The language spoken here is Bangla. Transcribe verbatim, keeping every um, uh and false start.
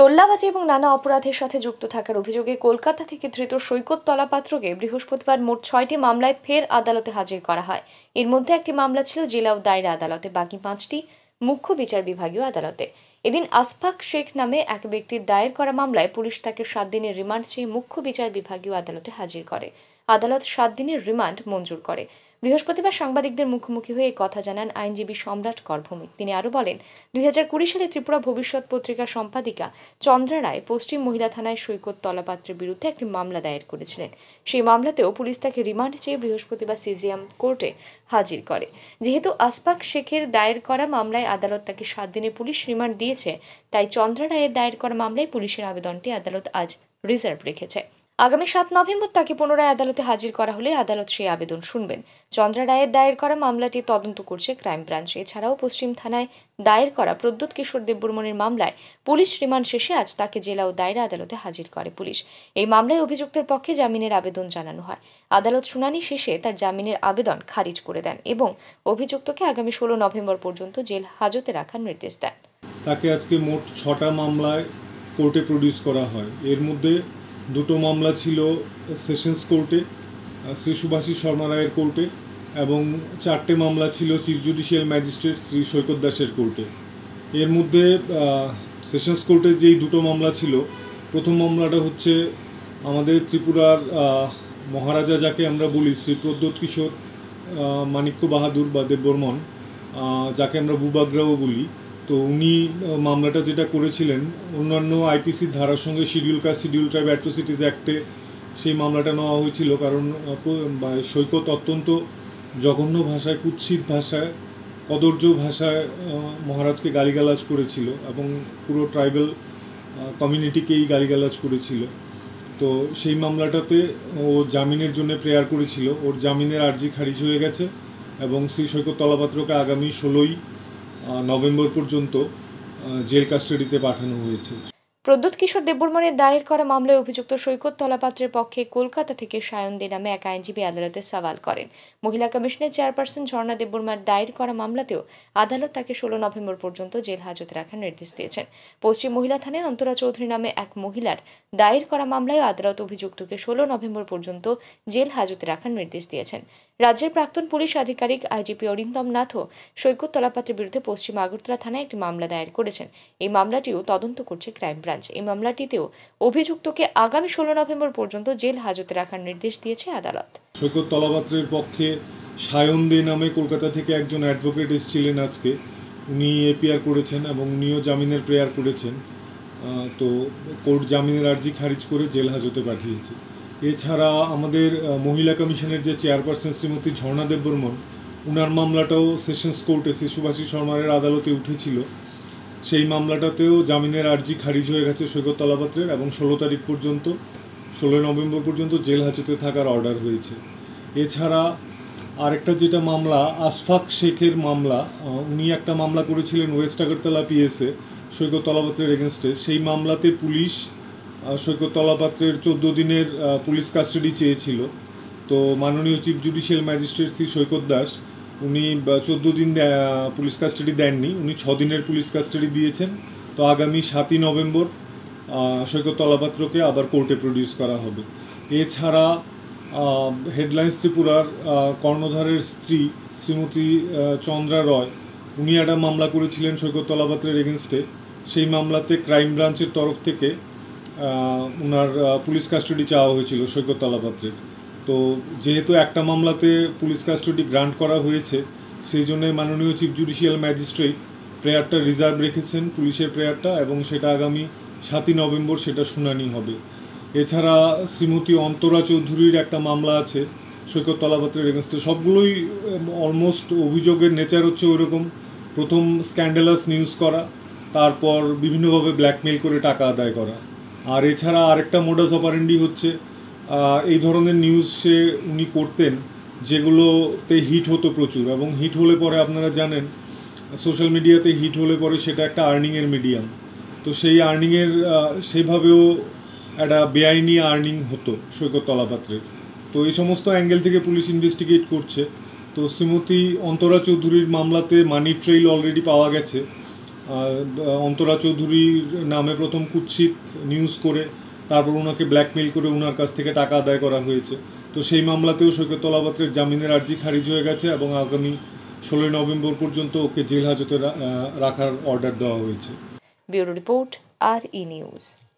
তোল্লাবাজি এবং নানা অপরাধের সাথে যুক্ত থাকার অভিযোগে কলকাতা থেকে ধৃত সৈকত তলাপাত্রকে বৃহস্পতিবার মোট ছয়টি মামলায় ফের আদালতে হাজির করা হয়। এর মধ্যে একটি মামলা ছিল জেলা ও দায়রা আদালতে, বাকি পাঁচটি মুখ্য বিচার বিভাগীয় আদালতে। এদিন আসফাক শেখ নামে এক ব্যক্তির দায়ের করা মামলায় পুলিশ তাকে সাত দিনের রিমান্ড চেয়ে মুখ্য বিচার বিভাগীয় আদালতে হাজির করে। আদালত সাত দিনের রিমান্ড মঞ্জুর করে। বৃহস্পতিবার সাংবাদিকদের মুখোমুখি হয়ে কথা জানান আইনজীবী সম্রাট করভৌমিক। তিনি আরও বলেন, দুই হাজার কুড়ি সালে ত্রিপুরা ভবিষ্যৎ পত্রিকার সম্পাদিকা চন্দ্রা রায় পশ্চিম মহিলা থানায় সৈকত তলাপাত্রের বিরুদ্ধে একটি মামলা দায়ের করেছিলেন। সেই মামলাতেও পুলিশ তাকে রিমান্ড চেয়ে বৃহস্পতিবার সিজিএম কোর্টে হাজির করে। যেহেতু আসফাক শেখের দায়ের করা মামলায় আদালত তাকে সাত দিনে পুলিশ রিমান্ড দিয়েছে, তাই চন্দ্রা রায়ের দায়ের করা মামলায় পুলিশের আবেদনটি আদালত আজ রিজার্ভ রেখেছে। আগামী সাত নভেম্বর তাকে পুনরায় আদালতে হাজির করা হলে আদালত সেই আবেদন শুনবেন। চন্দ্রা রায়ের দায়ের করা মামলাটি তদন্ত করছে ক্রাইম ব্রাঞ্চ। এছাড়াও পশ্চিম থানায় দায়ের করা প্রদ্যুৎ কিশোর দেববর্মনের মামলায় পুলিশ রিমান্ড শেষে আজ তাকে জেলা ও দায়রা আদালতে হাজির করে পুলিশ। এই মামলায় অভিযুক্তের পক্ষে জামিনের আবেদন জানানো হয়। আদালত শুনানি শেষে তার জামিনের আবেদন খারিজ করে দেন এবং অভিযুক্তকে আগামী ষোলো নভেম্বর পর্যন্ত জেল হাজতে রাখার নির্দেশ দেন। তাকে আজকে মোট ছটা মামলায় কোর্টে প্রডিউস করা হয়। এর মধ্যে দুটো মামলা ছিল সেশনস কোর্টে, শ্রী সুভাষী শর্মা রায়ের কোর্টে, এবং চারটে মামলা ছিল chief judicial magistrate Shri Saikat দাসের কোর্টে। এর মধ্যে সেশনস কোর্টে যেই দুটো মামলা ছিল, প্রথম মামলাটা হচ্ছে আমাদের ত্রিপুরার মহারাজা যাকে আমরা বলি শ্রী প্রদ্যুৎ কিশোর মানিক্য বাহাদুর বা দেববর্মন, যাকে আমরা বুবাগ্রাও বলি। তো উনি মামলাটা যেটা করেছিলেন অন্যান্য আইপিসির ধারার সঙ্গে schedule caste schedule tribe atrocities অ্যাক্টে সেই মামলাটা নেওয়া হয়েছিল, কারণ সৈকত অত্যন্ত জঘন্য ভাষায়, কুৎসিত ভাষায়, কদর্য ভাষায় মহারাজকে গালিগালাজ করেছিল এবং পুরো ট্রাইবাল কমিউনিটিকেই গালিগালাজ করেছিল। তো সেই মামলাটাতে ও জামিনের জন্য প্রেয়ার করেছিল। ওর জামিনের আর্জি খারিজ হয়ে গেছে এবং শ্রী সৈকত তলাপাত্রকে আগামী ষোলোই নভেম্বর পর্যন্ত জেল কাস্টাডিতে পাঠানো হয়েছে। প্রদ্যুৎ কিশোর দেববর্মনের দায়ের করা মামলায় অভিযুক্ত সৈকত তলাপাত্রের পক্ষে কলকাতা থেকে সায়ন দে নামে এক আইনজীবী আদালতে সওয়াল করেন। মহিলা কমিশনের চেয়ারপারসন ঝর্ণা দেববর্মার দায়ের করা মামলাতেও আদালত তাকে ষোলো নভেম্বর পর্যন্ত জেল হাজতে রাখার নির্দেশ দিয়েছেন। পশ্চিম মহিলা থানায় অন্তরা চৌধুরী নামে এক মহিলার দায়ের করা মামলায় আদালত অভিযুক্তকে ষোলো নভেম্বর পর্যন্ত জেল হাজতে রাখার নির্দেশ দিয়েছেন। রাজ্যের প্রাক্তন পুলিশ আধিকারিক আইজিপি অরিন্দম নাথও সৈকত তলাপাত্রের বিরুদ্ধে পশ্চিম আগরতলা থানায় একটি মামলা দায়ের করেছেন। এই মামলাটিও তদন্ত করছে ক্রাইম ব্রাঞ্চ। এই মামলাটিতেও অভিযুক্তকে আগামী ষোলো নভেম্বর পর্যন্ত জেল হাজতে রাখার নির্দেশ দিয়েছে আদালত। সৈকত তলাপাত্রের পক্ষে সায়ন দে নামে কলকাতা থেকে একজন অ্যাডভোকেট এসেছিলেন আজকে। উনি এপিআর করেছেন এবং উনিও জামিনের প্রেয়ার করেছেন। তো কোর্ট জামিনের আর্জি খারিজ করে জেল হাজতে পাঠিয়েছে। এছাড়া আমাদের মহিলা কমিশনের যে চেয়ারপারসন শ্রীমতী ঝর্ণা দেববর্মন, উনার মামলাটাও সেশনস কোর্টে শ্রী সুভাষী শর্মারের আদালতে উঠেছিল। সেই মামলাটাতেও জামিনের আর্জি খারিজ হয়ে গেছে সৈকত তলাপাত্রের এবং ষোলো তারিখ পর্যন্ত ষোলোই নভেম্বর পর্যন্ত জেল হাজতে থাকার অর্ডার হয়েছে। এছাড়া আরেকটা যেটা মামলা আসফাক শেখের মামলা, উনি একটা মামলা করেছিলেন ওয়েস্ট আগরতলা পিএসএ সৈকত তলাপাত্রের এগেনস্টে। সেই মামলাতে পুলিশ সৈকত তলাপাত্রের চোদ্দো দিনের পুলিশ কাস্টাডি চেয়েছিল। তো মাননীয় chief judicial magistrate Shri Saikat Das উনি চোদ্দো দিন পুলিশ কাস্টাডি দেননি, উনি ছ দিনের পুলিশ কাস্টাডি দিয়েছেন। তো আগামী সাতই নভেম্বর সৈকত তলাপাত্রকে আবার কোর্টে প্রডিউস করা হবে। এছাড়া হেডলাইন্স ত্রিপুরার কর্ণধারের স্ত্রী শ্রীমতী চন্দ্রা রয়, উনি একটা মামলা করেছিলেন সৈকত তলাপাত্রের এগেনস্টে। সেই মামলাতে ক্রাইম ব্রাঞ্চের তরফ থেকে ওনার পুলিশ কাস্টাডি চাওয়া হয়েছিল সৈকত তলাপাত্রের। তো যেহেতু একটা মামলাতে পুলিশ কাস্টাডি গ্রান্ট করা হয়েছে, সেই জন্য মাননীয় চিফ জুডিশিয়াল ম্যাজিস্ট্রেট প্রেয়ারটা রিজার্ভ রেখেছেন, পুলিশের প্রেয়ারটা, এবং সেটা আগামী সাতই নভেম্বর সেটা শুনানি হবে। এছাড়া শ্রীমতী অন্তরা চৌধুরীর একটা মামলা আছে সৈকত তলাপাত্রের এগেনস্টে। সবগুলোই অলমোস্ট অভিযোগের নেচার হচ্ছে ওইরকম, প্রথম স্ক্যান্ডালাস নিউজ করা, তারপর বিভিন্নভাবে ব্ল্যাকমেল করে টাকা আদায় করা। আর এছাড়া আরেকটা মোডাস অপারেন্ডি হচ্ছে এই ধরনের নিউজ সে উনি করতেন যেগুলোতে হিট হতো প্রচুর, এবং হিট হলে পরে আপনারা জানেন সোশ্যাল মিডিয়াতে হিট হলে পরে সেটা একটা আর্নিংয়ের মিডিয়াম। তো সেই আর্নিংয়ের সেভাবেও একটা বেআইনি আর্নিং হতো সৈকত তলাপাত্রের। তো এই সমস্ত অ্যাঙ্গেল থেকে পুলিশ ইনভেস্টিগেট করছে। তো শ্রীমতী অন্তরা চৌধুরীর মামলাতে মানি ট্রেইল অলরেডি পাওয়া গেছে। অন্তরা চৌধুরীর নামে প্রথম কুৎসিত নিউজ করে তারপর ওনাকে ব্ল্যাকমেইল করে ওনার কাছ থেকে টাকা আদায় করা হয়েছে। তো সেই মামলাতেও সৈকত তলাপাত্রের জামিনের আর্জি খারিজ হয়ে গেছে এবং আগামী ষোলোই নভেম্বর পর্যন্ত ওকে জেল হাজতে রাখার অর্ডার দেওয়া হয়েছে। Bureau report, R E news.